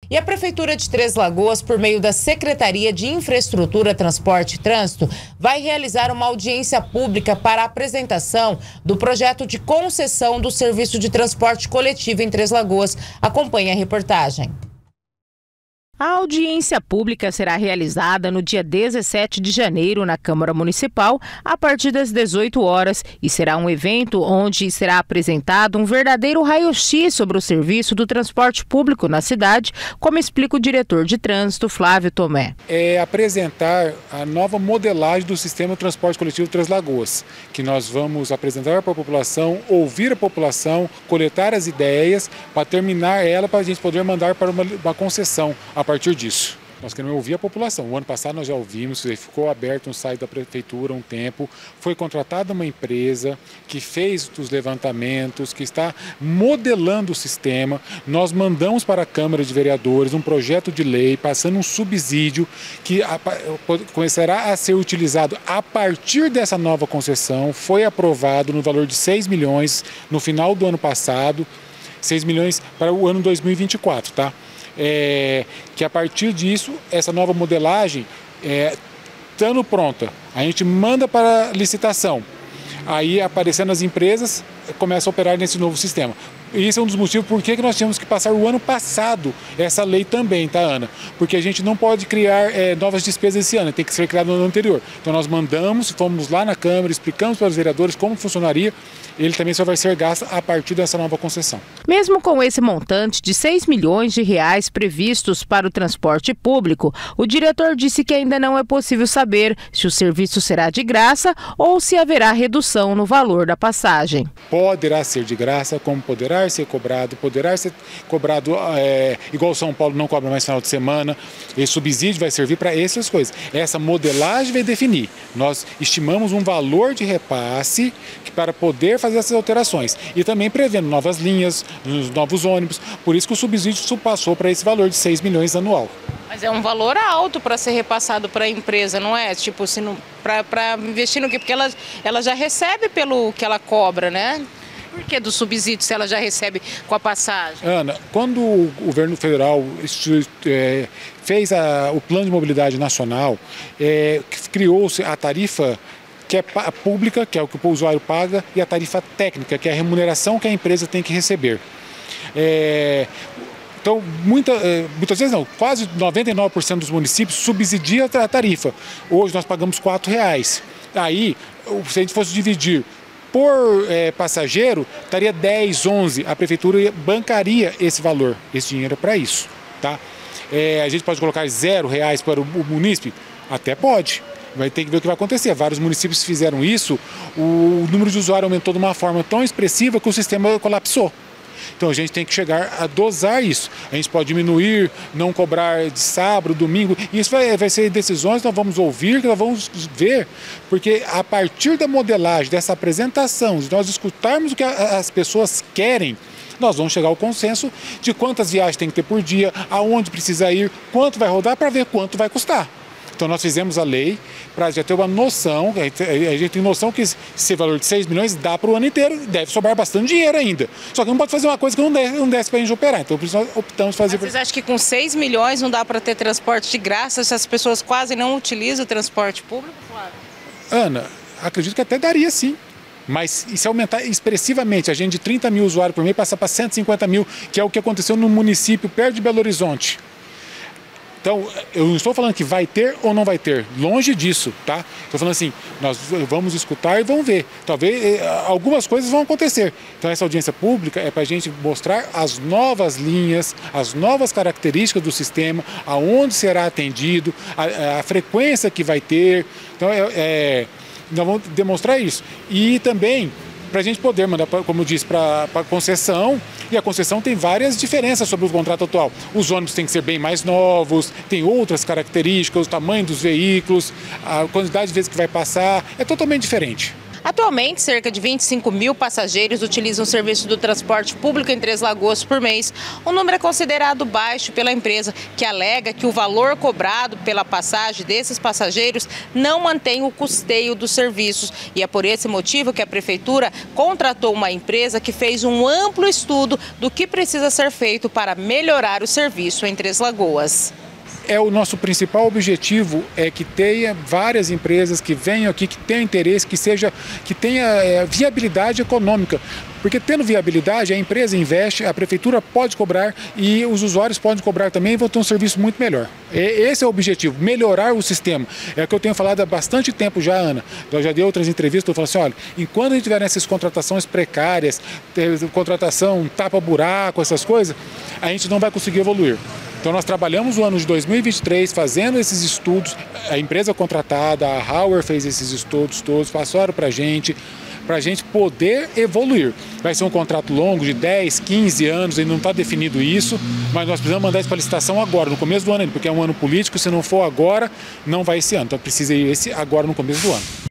E a Prefeitura de Três Lagoas, por meio da Secretaria de Infraestrutura, Transporte e Trânsito, vai realizar uma audiência pública para a apresentação do projeto de concessão do serviço de transporte coletivo em Três Lagoas. Acompanhe a reportagem. A audiência pública será realizada no dia 17 de janeiro na Câmara Municipal, a partir das 18 horas, e será um evento onde será apresentado um verdadeiro raio-x sobre o serviço do transporte público na cidade, como explica o diretor de trânsito, Flávio Tomé. É apresentar a nova modelagem do sistema de transporte coletivo de Três Lagoas, que nós vamos apresentar para a população, ouvir a população, coletar as ideias, para terminar ela, para a gente poder mandar para uma concessão. A partir disso, nós queremos ouvir a população. O ano passado nós já ouvimos, ficou aberto um site da Prefeitura um tempo, foi contratada uma empresa que fez os levantamentos, que está modelando o sistema. Nós mandamos para a Câmara de Vereadores um projeto de lei, passando um subsídio que começará a ser utilizado a partir dessa nova concessão. Foi aprovado no valor de 6 milhões no final do ano passado, 6 milhões para o ano 2024, tá? Que a partir disso, essa nova modelagem, estando pronta, a gente manda para licitação. Aí, aparecendo as empresas, começa a operar nesse novo sistema. E esse é um dos motivos por que nós tínhamos que passar o ano passado essa lei também, tá, Ana? Porque a gente não pode criar novas despesas esse ano, tem que ser criado no ano anterior. Então nós mandamos, fomos lá na Câmara, explicamos para os vereadores como funcionaria, ele também só vai ser gasto a partir dessa nova concessão. Mesmo com esse montante de 6 milhões de reais previstos para o transporte público, o diretor disse que ainda não é possível saber se o serviço será de graça ou se haverá redução no valor da passagem. Poderá ser de graça, como poderá ser cobrado igual São Paulo não cobra mais final de semana. Esse subsídio vai servir para essas coisas. Essa modelagem vai definir. Nós estimamos um valor de repasse para poder fazer essas alterações e também prevendo novas linhas, novos ônibus. Por isso que o subsídio passou para esse valor de 6 milhões anual. Mas é um valor alto para ser repassado para a empresa, não é? Tipo, para investir no quê? Porque ela já recebe pelo que ela cobra, né? Por que do subsídio se ela já recebe com a passagem? Ana, quando o governo federal fez o plano de mobilidade nacional, criou-se a tarifa que é pública, que é o que o usuário paga, e a tarifa técnica, que é a remuneração que a empresa tem que receber. Então, muitas vezes não, quase 99% dos municípios subsidia a tarifa. Hoje nós pagamos R$4. Aí, se a gente fosse dividir por passageiro, estaria 10, 11. A prefeitura bancaria esse valor, esse dinheiro para isso, tá? A gente pode colocar R$0 para o munícipe? Até pode. Vai ter que ver o que vai acontecer. Vários municípios fizeram isso, o número de usuários aumentou de uma forma tão expressiva que o sistema colapsou. Então a gente tem que chegar a dosar isso. A gente pode diminuir, não cobrar de sábado, domingo. Isso vai ser decisões que nós vamos ouvir, que nós vamos ver, porque a partir da modelagem, dessa apresentação, de nós escutarmos o que as pessoas querem, nós vamos chegar ao consenso de quantas viagens tem que ter por dia, aonde precisa ir, quanto vai rodar, para ver quanto vai custar. Então nós fizemos a lei para já ter uma noção, a gente tem noção que esse valor de 6 milhões dá para o ano inteiro, deve sobrar bastante dinheiro ainda. Só que não pode fazer uma coisa que não desce para a gente operar, então por isso nós optamos fazer... Mas vocês acham que com 6 milhões não dá para ter transporte de graça se as pessoas quase não utilizam o transporte público, Flávio? Ana, acredito que até daria sim. Mas e se aumentar expressivamente, a gente de 30 mil usuários por mês passar para 150 mil, que é o que aconteceu no município perto de Belo Horizonte. Então, eu não estou falando que vai ter ou não vai ter, longe disso, tá? Estou falando assim, nós vamos escutar e vamos ver. Talvez algumas coisas vão acontecer. Então, essa audiência pública é para a gente mostrar as novas linhas, as novas características do sistema, aonde será atendido, a frequência que vai ter. Então, nós vamos demonstrar isso. E também para a gente poder mandar, como eu disse, para a concessão, e a concessão tem várias diferenças sobre o contrato atual. Os ônibus têm que ser bem mais novos, tem outras características, o tamanho dos veículos, a quantidade de vezes que vai passar, é totalmente diferente. Atualmente, cerca de 25 mil passageiros utilizam o serviço do transporte público em Três Lagoas por mês. O número é considerado baixo pela empresa, que alega que o valor cobrado pela passagem desses passageiros não mantém o custeio dos serviços. E é por esse motivo que a Prefeitura contratou uma empresa que fez um amplo estudo do que precisa ser feito para melhorar o serviço em Três Lagoas. O nosso principal objetivo é que tenha várias empresas que venham aqui, que tenham interesse, que tenha viabilidade econômica. Porque tendo viabilidade, a empresa investe, a prefeitura pode cobrar e os usuários podem cobrar também e vão ter um serviço muito melhor. Esse é o objetivo, melhorar o sistema. É o que eu tenho falado há bastante tempo já, Ana. Eu já dei outras entrevistas, eu falo assim, olha, enquanto a gente tiver essas contratações precárias, contratação tapa-buraco, essas coisas, a gente não vai conseguir evoluir. Então nós trabalhamos o ano de 2023 fazendo esses estudos, a empresa contratada, a Hauer fez esses estudos todos, passaram para a gente poder evoluir. Vai ser um contrato longo de 10, 15 anos, ainda não está definido isso, mas nós precisamos mandar isso para licitação agora, no começo do ano, porque é um ano político, se não for agora, não vai esse ano. Então precisa ir agora no começo do ano.